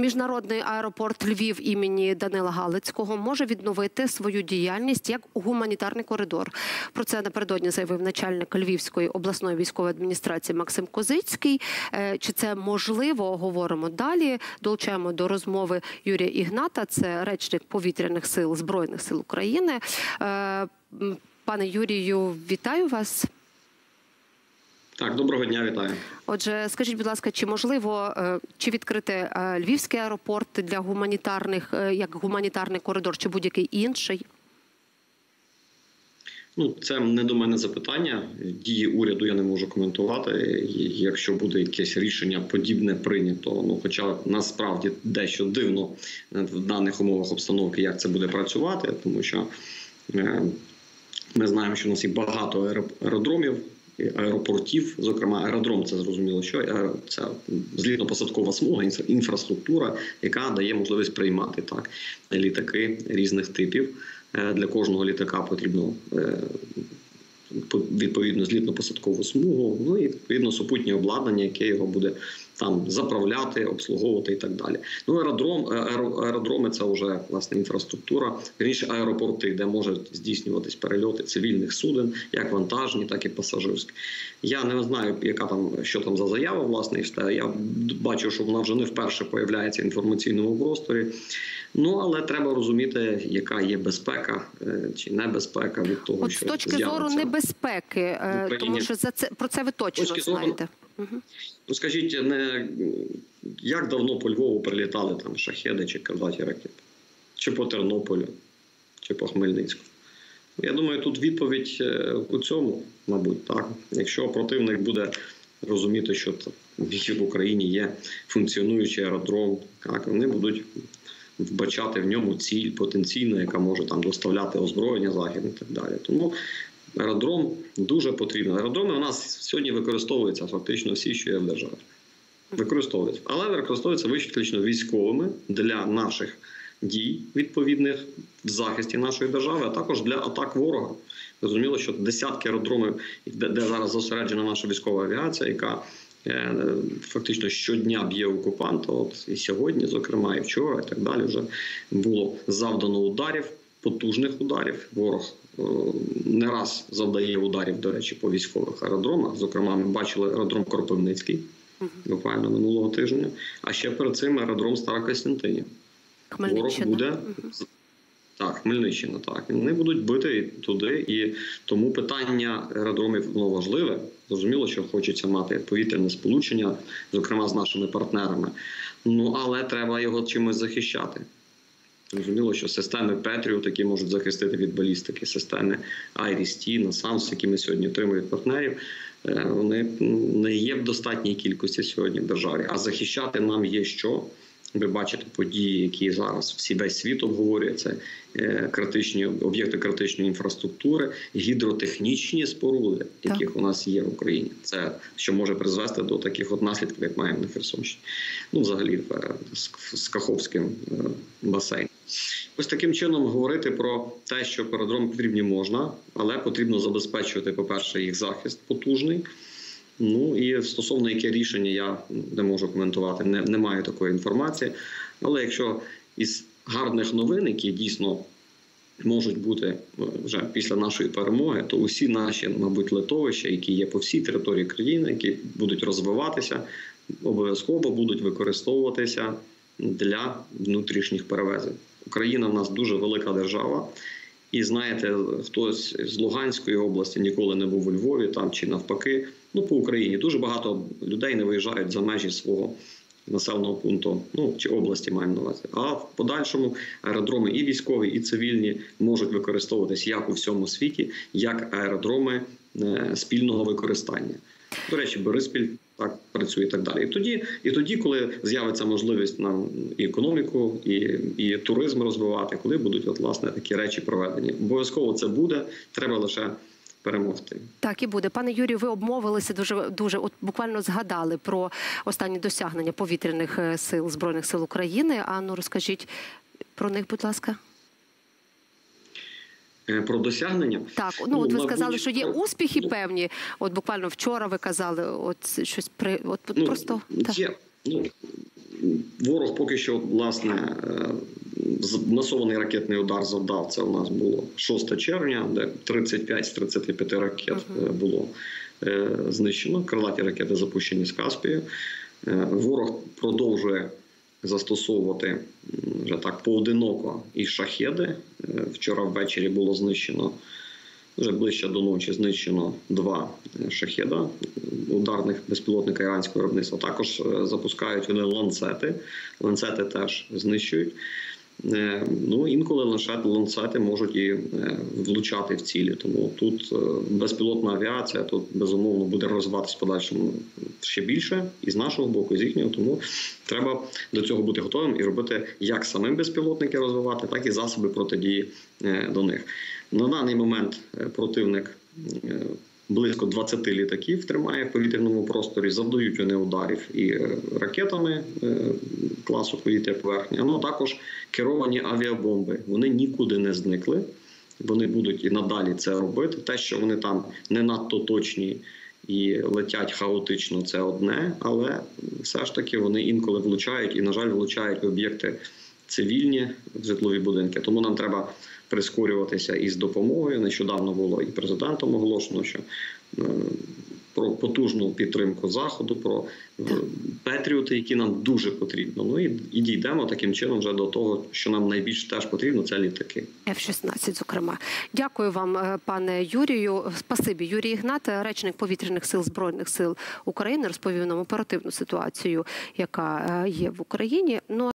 Міжнародний аеропорт Львів імені Данила Галицького може відновити свою діяльність як гуманітарний коридор. Про це напередодні заявив начальник Львівської обласної військової адміністрації Максим Козицький. Чи це можливо, говоримо далі. Долучаємо до розмови Юрія Ігната, це речник повітряних сил Збройних сил України. Пане Юрію, вітаю вас. Так, доброго дня, вітаю. Отже, скажіть, будь ласка, чи можливо, чи відкрити Львівський аеропорт для гуманітарних, як гуманітарний коридор, чи будь-який інший? Це не до мене запитання. Дії уряду я не можу коментувати. Якщо буде якесь рішення подібне прийнято, хоча насправді дещо дивно в даних умовах обстановки, як це буде працювати, тому що ми знаємо, що у нас є багато аеродромів, аеропортів, зокрема аеродром, це зрозуміло, що це злітно-посадкова смуга, інфраструктура, яка дає можливість приймати літаки різних типів. Для кожного літака потрібно відповідно злітно-посадкову смугу, і відповідно супутнє обладнання, яке його буде там заправляти, обслуговувати і так далі. Аеродроми – це вже власне інфраструктура, вірніше аеропорти, де можуть здійснюватись перельоти цивільних суден, як вантажні, так і пасажирські. Я не знаю, що там за заява, власне, я бачу, що вона вже не вперше появляється в інформаційному просторі. Але треба розуміти, яка є безпека чи небезпека від того, що з'явиться. З точки зору небезпеки, тому що про це ви точно знаєте. Скажіть, як давно по Львову прилітали там шахеди чи крилаті ракети? Чи по Тернополю, чи по Хмельницьку? Я думаю, тут відповідь у цьому, мабуть, так. Якщо противник буде розуміти, що в Україні є функціонуючий аеродром, вони будуть вбачати в ньому ціль потенційно, яка може там доставляти озброєння західне і так далі. Тому аеродром дуже потрібен. Аеродроми у нас сьогодні використовуються фактично всі, що є в державі. Використовуються. Але використовуються виключно військовими для наших дій відповідних в захисті нашої держави, а також для атак ворога. Зрозуміло, що десятки аеродромів, де зараз зосереджена наша військова авіація, яка фактично щодня б'є окупанта, і сьогодні, зокрема, і вчора, і так далі, вже було завдано ударів, потужних ударів. Ворог не раз завдає ударів, до речі, по військових аеродромах. Зокрема, ми бачили аеродром Кропивницький, буквально минулого тижня, а ще перед цим аеродром Старокостянтинів. Ворог буде... Так, Хмельниччина, так. Вони будуть бити туди, і тому питання аеродромів важливе. Зрозуміло, що хочеться мати повітряне сполучення, зокрема з нашими партнерами. Але треба його чимось захищати. Зрозуміло, що системи Петріот, які можуть захистити від балістики, системи IRIS-T, NASAMS, які ми сьогодні отримуємо від партнерів, вони не є в достатній кількості сьогодні в державі. А захищати нам є що? Ви бачите події, які зараз весь світ обговорює. Це критичні об'єкти критичної інфраструктури, гідротехнічні споруди, яких у нас є в Україні. Це що може призвести до таких наслідків, як маємо на Херсонщині. Взагалі з Каховським басейном. Ось таким чином говорити про те, що аеродроми потрібні можна, але потрібно забезпечувати, по-перше, їх захист потужний. І стосовно яке рішення я не можу коментувати, не маю такої інформації. Але якщо із гарних новин, які дійсно можуть бути вже після нашої перемоги, то усі наші, мабуть, литовища, які є по всій території країни, які будуть розвиватися, обов'язково будуть використовуватися для внутрішніх перевезень. Україна в нас дуже велика держава. І знаєте, хтось з Луганської області ніколи не був у Львові там чи навпаки. По Україні дуже багато людей не виїжджають за межі свого населеного пункту, чи області маємо на увазі. А в подальшому аеродроми і військові, і цивільні можуть використовуватись як у всьому світі, як аеродроми спільного використання. До речі, Бориспіль так працює і так далі. І тоді, коли з'явиться можливість нам і економіку, і туризм розвивати, коли будуть власне такі речі проведені. Обов'язково це буде, треба лише перемогти. Так і буде. Пане Юрію, ви обмовилися дуже, буквально згадали про останні досягнення повітряних сил Збройних сил України. Розкажіть про них, будь ласка. Про досягнення? Так, ви сказали, що є успіхи певні. Буквально вчора ви казали, щось просто... Є, ворог поки що, власне, масований ракетний удар завдав. Це у нас було 6 червня, де 35 з 35 ракет було знищено. Крилаті ракети запущені з Каспію. Ворог продовжує застосовувати вже так поодиноко і шахеди. Вчора ввечері було знищено, вже ближче до ночі знищено 2 шахеда ударних безпілотника іранського виробництва. Також запускають вони ланцети. Ланцети теж знищують. Ну, інколи ланцети можуть і влучати в цілі. Тому тут безпілотна авіація тут, безумовно, буде розвиватися в подальшому ще більше і з нашого боку, і з їхнього. Тому треба до цього бути готовим і робити як самим безпілотники розвивати, так і засоби протидії до них. На даний момент противник близько 20 літаків тримає в повітряному просторі, завдають вони ударів і ракетами класу повітря поверхні, а також керовані авіабомби. Вони нікуди не зникли, вони будуть і надалі це робити. Те, що вони там не надто точні і летять хаотично, це одне, але все ж таки вони інколи влучають і, на жаль, влучають в об'єкти цивільні, в житлові будинки. Тому нам треба прискорюватися із допомогою. Нещодавно було і президентом оголошено, що про потужну підтримку Заходу, про патріоти, які нам дуже потрібно. Ну і дійдемо таким чином вже до того, що нам найбільш теж потрібно, це літаки. F-16, зокрема. Дякую вам, пане Юрію. Спасибі. Юрій Ігнат, речник Повітряних сил Збройних сил України, розповів нам оперативну ситуацію, яка є в Україні.